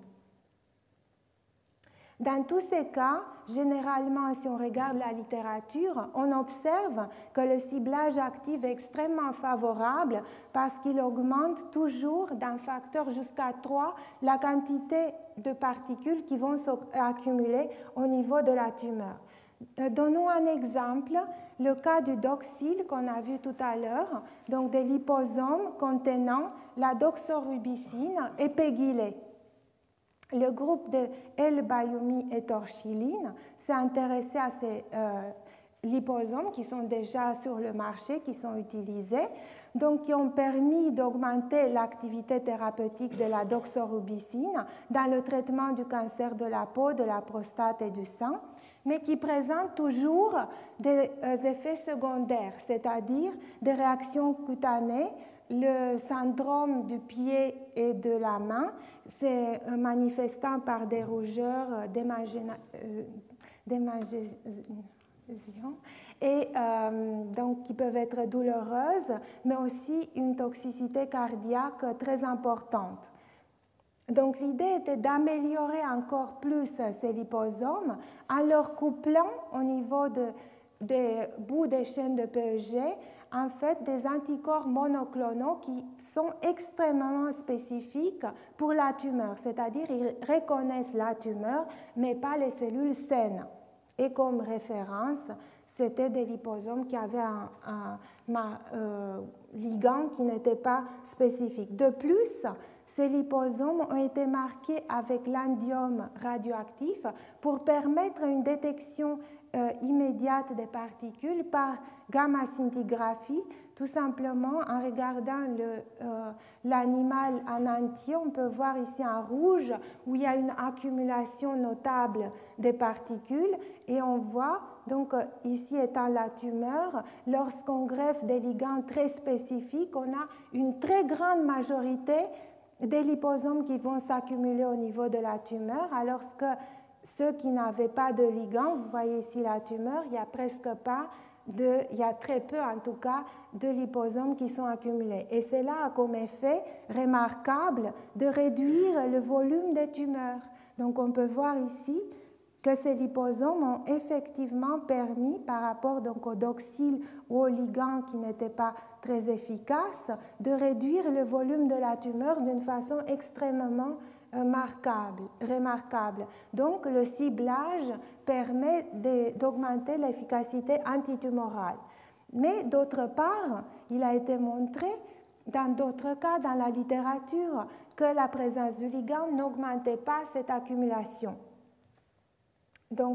Dans tous ces cas, généralement, si on regarde la littérature, on observe que le ciblage actif est extrêmement favorable parce qu'il augmente toujours d'un facteur jusqu'à trois la quantité de particules qui vont s'accumuler au niveau de la tumeur. Donnons un exemple, le cas du doxyle qu'on a vu tout à l'heure, donc des liposomes contenant la doxorubicine et pegylée. Le groupe de L-Biomi et Torchiline s'est intéressé à ces euh, liposomes qui sont déjà sur le marché, qui sont utilisés, donc qui ont permis d'augmenter l'activité thérapeutique de la doxorubicine dans le traitement du cancer de la peau, de la prostate et du sein, mais qui présentent toujours des effets secondaires, c'est-à-dire des réactions cutanées. Le syndrome du pied et de la main, c'est manifestant par des rougeurs, des et euh, donc qui peuvent être douloureuses, mais aussi une toxicité cardiaque très importante. Donc l'idée était d'améliorer encore plus ces liposomes en leur couplant au niveau de, des bouts des chaînes de P E G en fait des anticorps monoclonaux qui sont extrêmement spécifiques pour la tumeur, c'est-à-dire ils reconnaissent la tumeur mais pas les cellules saines. Et comme référence, c'était des liposomes qui avaient un, un, un euh, ligand qui n'était pas spécifique. De plus, ces liposomes ont été marqués avec l'indium radioactif pour permettre une détection euh, immédiate des particules par gamma-scintigraphie. Tout simplement, en regardant l'animal euh, en entier, on peut voir ici en rouge où il y a une accumulation notable des particules et on voit, donc ici étant la tumeur, lorsqu'on greffe des ligands très spécifiques, on a une très grande majorité des liposomes qui vont s'accumuler au niveau de la tumeur, alors que ceux qui n'avaient pas de ligand, vous voyez ici la tumeur, il n'y a presque pas, de, il y a très peu en tout cas de liposomes qui sont accumulés. Et cela a comme effet remarquable de réduire le volume des tumeurs. Donc on peut voir ici que ces liposomes ont effectivement permis, par rapport donc au doxyle ou au ligand qui n'était pas très efficace, de réduire le volume de la tumeur d'une façon extrêmement euh, marquable, remarquable. Donc le ciblage permet d'augmenter l'efficacité antitumorale. Mais d'autre part, il a été montré dans d'autres cas dans la littérature que la présence du ligand n'augmentait pas cette accumulation. Donc,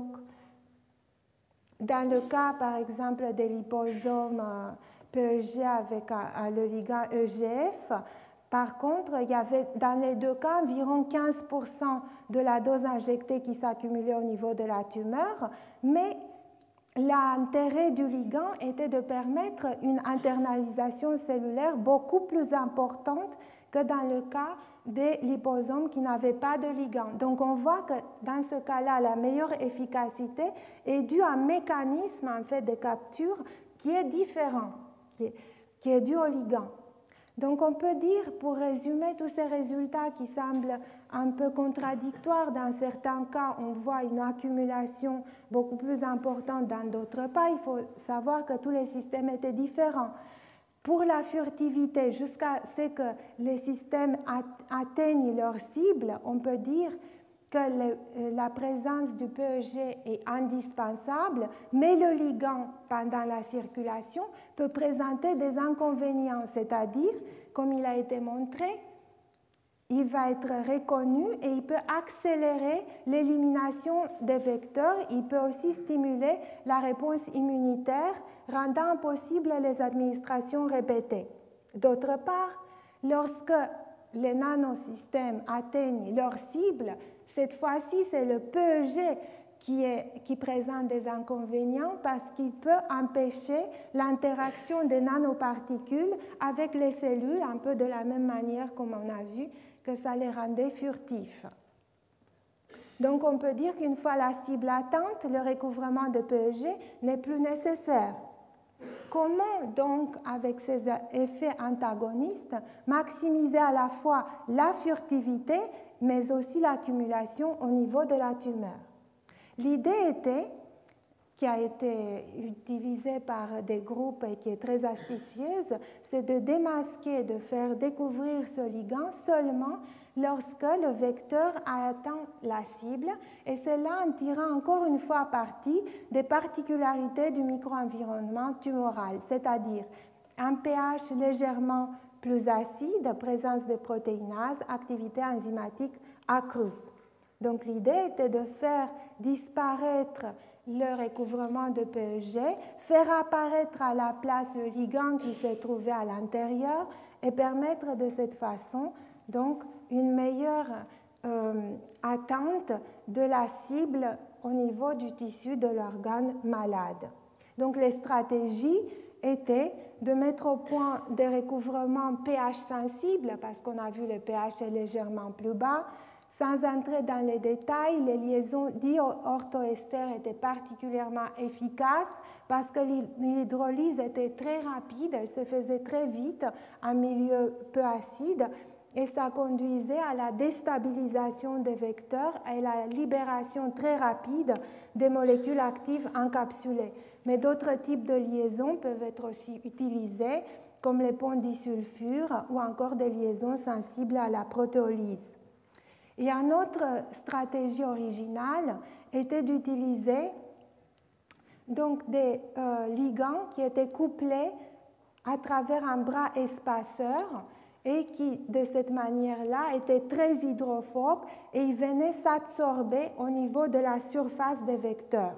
dans le cas, par exemple, des liposomes P E G avec un, un, le ligand E G F, par contre, il y avait dans les deux cas environ quinze pour cent de la dose injectée qui s'accumulait au niveau de la tumeur, mais l'intérêt du ligand était de permettre une internalisation cellulaire beaucoup plus importante que dans le cas des liposomes qui n'avaient pas de ligand. Donc on voit que dans ce cas-là, la meilleure efficacité est due à un mécanisme en fait de capture qui est différent, qui est, qui est dû au ligand. Donc on peut dire, pour résumer tous ces résultats qui semblent un peu contradictoires, dans certains cas on voit une accumulation beaucoup plus importante, dans d'autres pas. Il faut savoir que tous les systèmes étaient différents. Pour la furtivité, jusqu'à ce que les systèmes atteignent leur cible, on peut dire que le, la présence du P E G est indispensable, mais le ligand, pendant la circulation, peut présenter des inconvénients, c'est-à-dire, comme il a été montré, il va être reconnu et il peut accélérer l'élimination des vecteurs. Il peut aussi stimuler la réponse immunitaire, rendant impossible les administrations répétées. D'autre part, lorsque les nanosystèmes atteignent leur cible, cette fois-ci, c'est le P E G qui, est, qui présente des inconvénients parce qu'il peut empêcher l'interaction des nanoparticules avec les cellules, un peu de la même manière comme on a vu que ça les rendait furtifs. Donc on peut dire qu'une fois la cible atteinte, le recouvrement de P E G n'est plus nécessaire. Comment donc, avec ces effets antagonistes, maximiser à la fois la furtivité, mais aussi l'accumulation au niveau de la tumeur? L'idée était, qui a été utilisée par des groupes et qui est très astucieuse, c'est de démasquer, de faire découvrir ce ligand seulement lorsque le vecteur a atteint la cible, et cela en tirant encore une fois parti des particularités du microenvironnement tumoral, c'est-à-dire un pH légèrement plus acide, présence de protéinases, activité enzymatique accrue. Donc l'idée était de faire disparaître le recouvrement de P E G, faire apparaître à la place le ligand qui se trouvait à l'intérieur et permettre de cette façon donc une meilleure euh, atteinte de la cible au niveau du tissu de l'organe malade. Donc les stratégies étaient de mettre au point des recouvrements pH sensibles, parce qu'on a vu le pH est légèrement plus bas. Sans entrer dans les détails, les liaisons diorthoester étaient particulièrement efficaces parce que l'hydrolyse était très rapide, elle se faisait très vite en milieu peu acide et ça conduisait à la déstabilisation des vecteurs et à la libération très rapide des molécules actives encapsulées. Mais d'autres types de liaisons peuvent être aussi utilisées, comme les ponts disulfure ou encore des liaisons sensibles à la protéolyse. Et une autre stratégie originale était d'utiliser donc des euh, ligands qui étaient couplés à travers un bras espaceur et qui, de cette manière-là, étaient très hydrophobes et ils venaient s'absorber au niveau de la surface des vecteurs.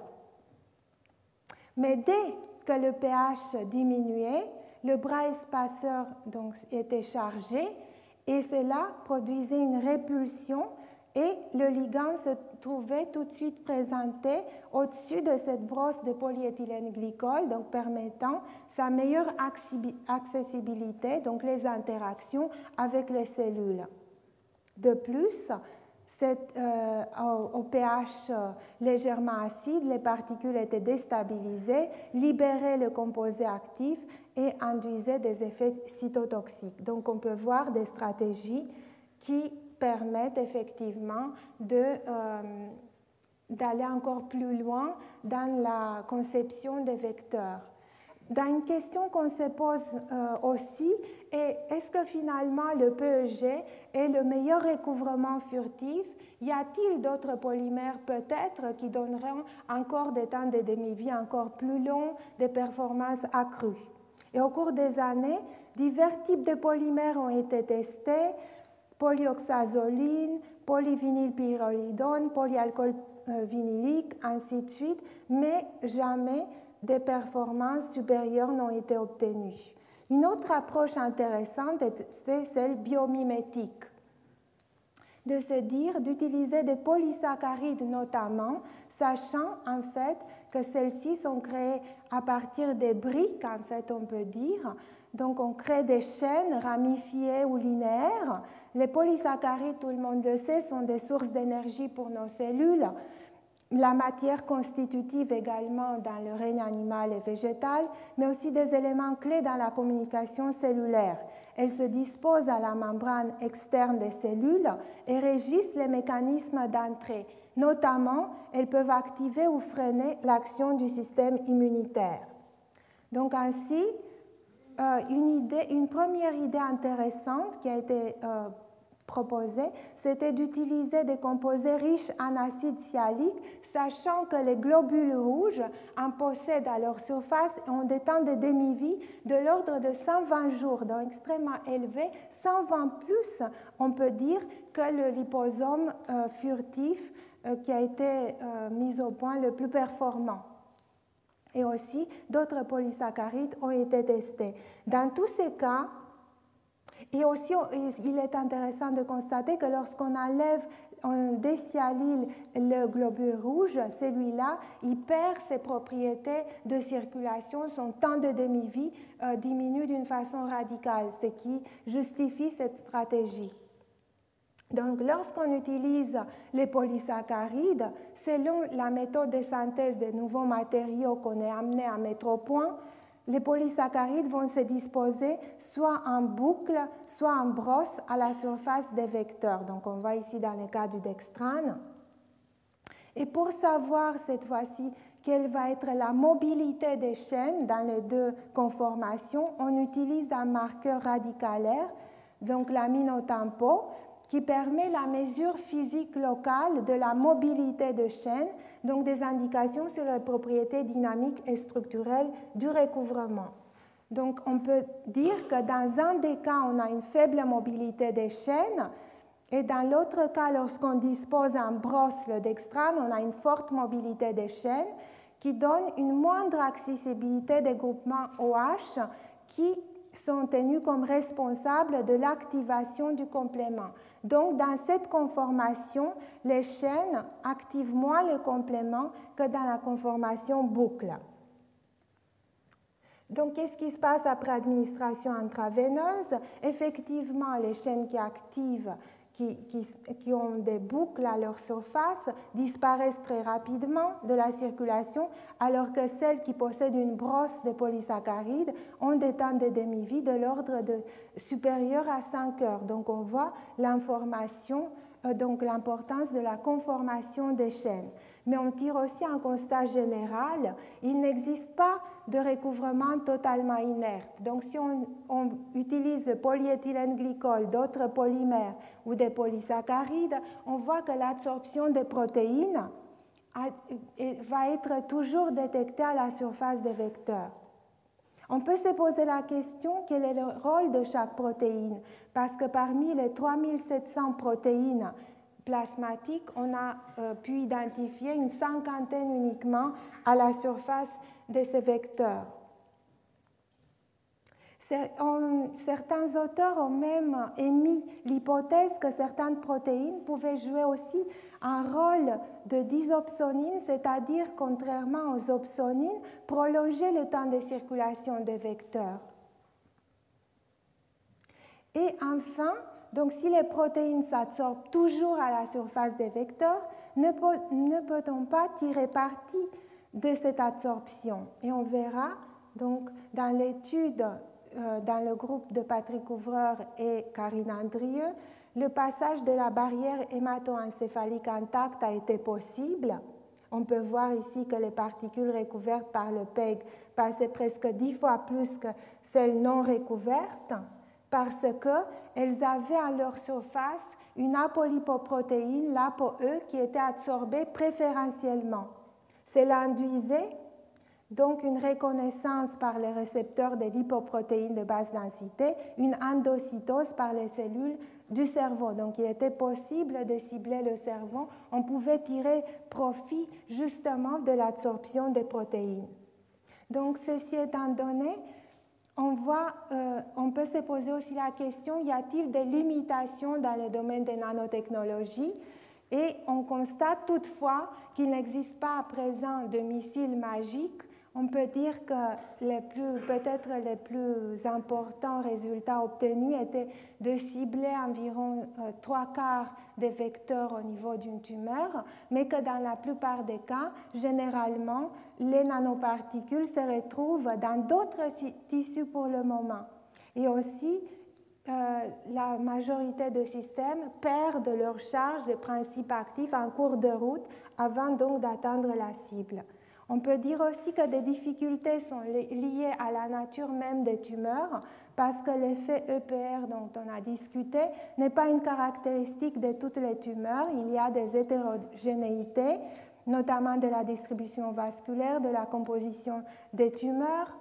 Mais dès que le pH diminuait, le bras espaceur donc, était chargé et cela produisait une répulsion et le ligand se trouvait tout de suite présenté au-dessus de cette brosse de polyéthylène glycol, donc permettant sa meilleure accessibilité, donc les interactions avec les cellules. De plus, cette, euh, au, au pH légèrement acide, les particules étaient déstabilisées, libéraient le composé actif et induisaient des effets cytotoxiques. Donc on peut voir des stratégies qui permettent effectivement de, euh, d'aller encore plus loin dans la conception des vecteurs. Dans une question qu'on se pose euh, aussi, est est-ce que finalement le P E G est le meilleur recouvrement furtif? Y a-t-il d'autres polymères peut-être qui donneront encore des temps de demi-vie encore plus longs, des performances accrues? Et au cours des années, divers types de polymères ont été testés, polyoxazoline, polyvinylpyrrolidone, polyalcool vinylique, ainsi de suite, mais jamais des performances supérieures n'ont été obtenues. Une autre approche intéressante, c'est celle biomimétique, de se dire d'utiliser des polysaccharides notamment, sachant en fait que celles-ci sont créées à partir des briques, en fait on peut dire. Donc on crée des chaînes ramifiées ou linéaires. Les polysaccharides, tout le monde le sait, sont des sources d'énergie pour nos cellules. La matière constitutive également dans le règne animal et végétal, mais aussi des éléments clés dans la communication cellulaire. Elles se disposent à la membrane externe des cellules et régissent les mécanismes d'entrée. Notamment, elles peuvent activer ou freiner l'action du système immunitaire. Donc ainsi, euh, une, idée, une première idée intéressante qui a été euh, proposée, c'était d'utiliser des composés riches en acide sialique, sachant que les globules rouges en possèdent à leur surface et ont des temps de demi-vie de l'ordre de cent vingt jours, donc extrêmement élevé, cent vingt plus, on peut dire, que le liposome euh, furtif euh, qui a été euh, mis au point le plus performant. Et aussi, d'autres polysaccharides ont été testés. Dans tous ces cas, et aussi, il est intéressant de constater que lorsqu'on enlève, on désialyle le globule rouge, celui-là, il perd ses propriétés de circulation, son temps de demi-vie euh, diminue d'une façon radicale, ce qui justifie cette stratégie. Donc, lorsqu'on utilise les polysaccharides, selon la méthode de synthèse des nouveaux matériaux qu'on est amené à mettre au point, les polysaccharides vont se disposer soit en boucle, soit en brosse à la surface des vecteurs. Donc, on voit ici dans le cas du dextrane. Et pour savoir cette fois-ci quelle va être la mobilité des chaînes dans les deux conformations, on utilise un marqueur radicalaire, donc l'aminotempo, qui permet la mesure physique locale de la mobilité de chaînes, donc des indications sur les propriétés dynamiques et structurelles du recouvrement. Donc on peut dire que dans un des cas, on a une faible mobilité des chaînes, et dans l'autre cas, lorsqu'on dispose en brosse le dextrane, on a une forte mobilité des chaînes, qui donne une moindre accessibilité des groupements O H qui sont tenus comme responsables de l'activation du complément. Donc, dans cette conformation, les chaînes activent moins le complément que dans la conformation boucle. Donc, qu'est-ce qui se passe après administration intraveineuse? Effectivement, les chaînes qui activent, qui, qui, qui ont des boucles à leur surface, disparaissent très rapidement de la circulation, alors que celles qui possèdent une brosse de polysaccharides ont des temps de demi-vie de l'ordre de, supérieur à cinq heures. Donc, on voit l'information, euh, donc l'importance de la conformation des chaînes. Mais on tire aussi un constat général, il n'existe pas de recouvrement totalement inerte. Donc, si on, on utilise le polyéthylène glycol, d'autres polymères ou des polysaccharides, on voit que l'absorption des protéines a, va être toujours détectée à la surface des vecteurs. On peut se poser la question, quel est le rôle de chaque protéine? Parce que parmi les trois mille sept cents protéines plasmatiques, on a euh, pu identifier une cinquantaine uniquement à la surface de ces vecteurs. Certains auteurs ont même émis l'hypothèse que certaines protéines pouvaient jouer aussi un rôle de disopsonine, c'est-à-dire, contrairement aux opsonines, prolonger le temps de circulation des vecteurs. Et enfin, donc si les protéines s'absorbent toujours à la surface des vecteurs, ne, peut, ne peut-on pas tirer parti de cette absorption? Et on verra donc dans l'étude euh, dans le groupe de Patrick Ouvreur et Karine Andrieux, le passage de la barrière hémato-encéphalique intacte a été possible. On peut voir ici que les particules recouvertes par le P E G passaient presque dix fois plus que celles non recouvertes, parce qu'elles avaient à leur surface une apolipoprotéine, l'A P O E, qui était absorbée préférentiellement. Cela induisait donc une reconnaissance par les récepteurs de lipoprotéines de basse densité, une endocytose par les cellules du cerveau. Donc il était possible de cibler le cerveau. On pouvait tirer profit justement de l'absorption des protéines. Donc ceci étant donné, on, voit, euh, on peut se poser aussi la question, y a-t-il des limitations dans le domaine des nanotechnologies? Et on constate toutefois qu'il n'existe pas à présent de missiles magiques. On peut dire que les plus, peut-être les plus importants résultats obtenus étaient de cibler environ euh, trois quarts des vecteurs au niveau d'une tumeur, mais que dans la plupart des cas, généralement, les nanoparticules se retrouvent dans d'autres tissus pour le moment. Et aussi, euh, la majorité de systèmes perdent leur charge de principes actifs en cours de route avant donc d'atteindre la cible. On peut dire aussi que des difficultés sont liées à la nature même des tumeurs parce que l'effet E P R dont on a discuté n'est pas une caractéristique de toutes les tumeurs. Il y a des hétérogénéités, notamment de la distribution vasculaire, de la composition des tumeurs.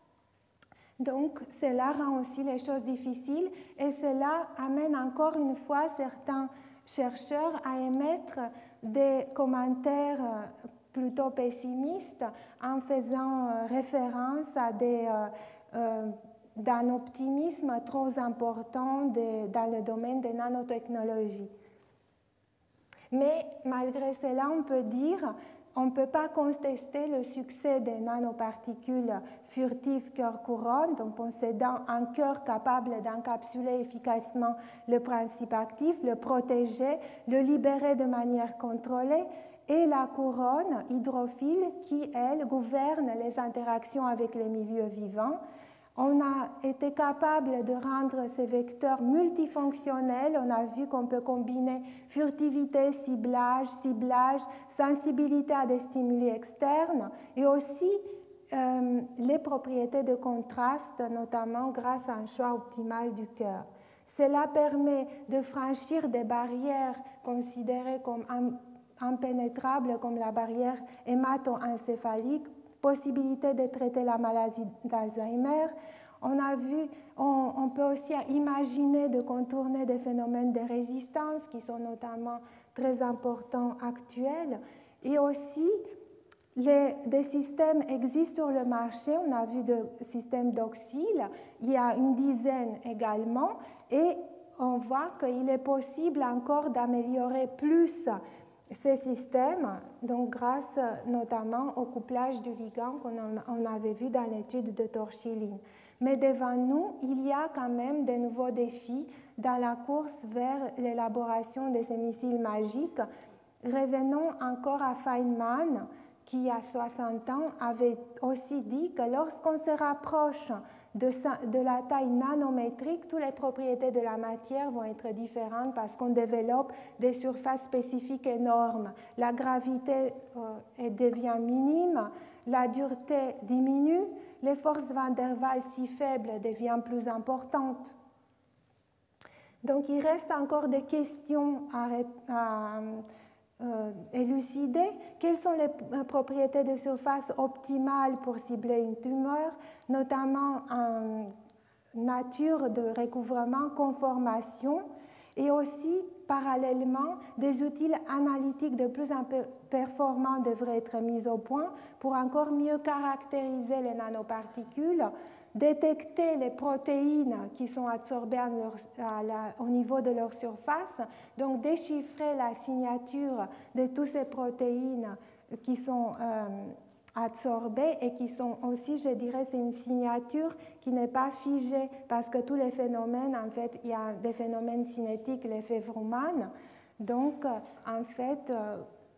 Donc, cela rend aussi les choses difficiles et cela amène encore une fois certains chercheurs à émettre des commentaires plutôt pessimiste en faisant euh, référence à des, euh, euh, d'un optimisme trop important de, dans le domaine des nanotechnologies. Mais malgré cela, on peut dire, on ne peut pas contester le succès des nanoparticules furtives cœur-couronne, donc possédant un cœur capable d'encapsuler efficacement le principe actif, le protéger, le libérer de manière contrôlée, et la couronne hydrophile qui, elle, gouverne les interactions avec les milieux vivants. On a été capable de rendre ces vecteurs multifonctionnels. On a vu qu'on peut combiner furtivité, ciblage, ciblage, sensibilité à des stimuli externes et aussi euh, les propriétés de contraste, notamment grâce à un choix optimal du cœur. Cela permet de franchir des barrières considérées comme impénétrables comme la barrière hémato-encéphalique, possibilité de traiter la maladie d'Alzheimer. On a vu, on, on peut aussi imaginer de contourner des phénomènes de résistance qui sont notamment très importants actuels et aussi Les, des systèmes existent sur le marché, on a vu des systèmes d'auxile, il y a une dizaine également, et on voit qu'il est possible encore d'améliorer plus ces systèmes, donc grâce notamment au couplage du ligand qu'on avait vu dans l'étude de Torchiline. Mais devant nous, il y a quand même de nouveaux défis dans la course vers l'élaboration de ces missiles magiques. Revenons encore à Feynman, qui à soixante ans avait aussi dit que lorsqu'on se rapproche de, de la taille nanométrique, toutes les propriétés de la matière vont être différentes parce qu'on développe des surfaces spécifiques énormes. La gravité euh, devient minime, la dureté diminue, les forces van der Waals si faibles deviennent plus importantes. Donc il reste encore des questions à, à Euh, élucider quelles sont les propriétés de surface optimales pour cibler une tumeur, notamment en nature de recouvrement, conformation, et aussi parallèlement des outils analytiques de plus en plus performants devraient être mis au point pour encore mieux caractériser les nanoparticules, détecter les protéines qui sont absorbées à leur, à la, au niveau de leur surface, donc déchiffrer la signature de toutes ces protéines qui sont euh, absorbées et qui sont aussi, je dirais, c'est une signature qui n'est pas figée parce que tous les phénomènes, en fait, il y a des phénomènes cinétiques, l'effet Vrooman, donc en fait, euh,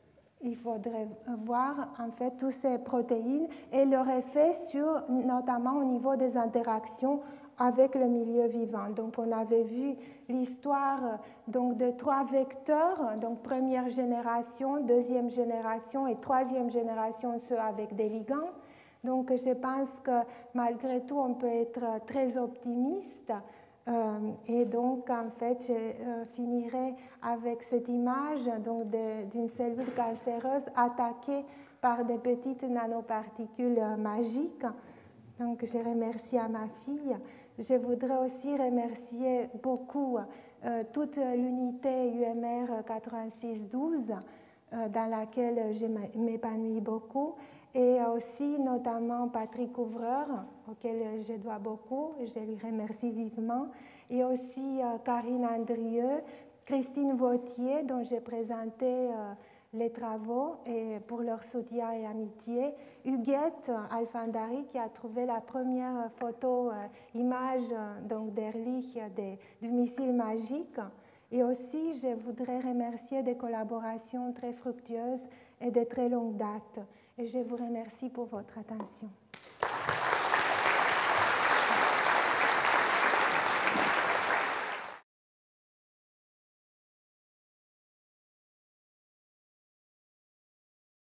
il faudrait voir en fait toutes ces protéines et leur effet sur, notamment au niveau des interactions avec le milieu vivant. Donc on avait vu l'histoire donc de trois vecteurs, donc première génération, deuxième génération et troisième génération, ceux avec des ligands. Donc je pense que malgré tout on peut être très optimiste. Euh, et donc, en fait, je euh, finirai avec cette image donc d'une cellule cancéreuse attaquée par des petites nanoparticules euh, magiques. Donc, je remercie à ma fille. Je voudrais aussi remercier beaucoup euh, toute l'unité U M R quatre-vingt-six douze euh, dans laquelle je m'épanouis beaucoup, et aussi notamment Patrick Ouvreur, auquel je dois beaucoup, je lui remercie vivement, et aussi euh, Karine Andrieux, Christine Vautier, dont j'ai présenté euh, les travaux et pour leur soutien et amitié, Huguette Alfandari qui a trouvé la première photo, euh, image euh, donc d'Ehrlich du missile magique, et aussi je voudrais remercier des collaborations très fructueuses et de très longue date. Et je vous remercie pour votre attention.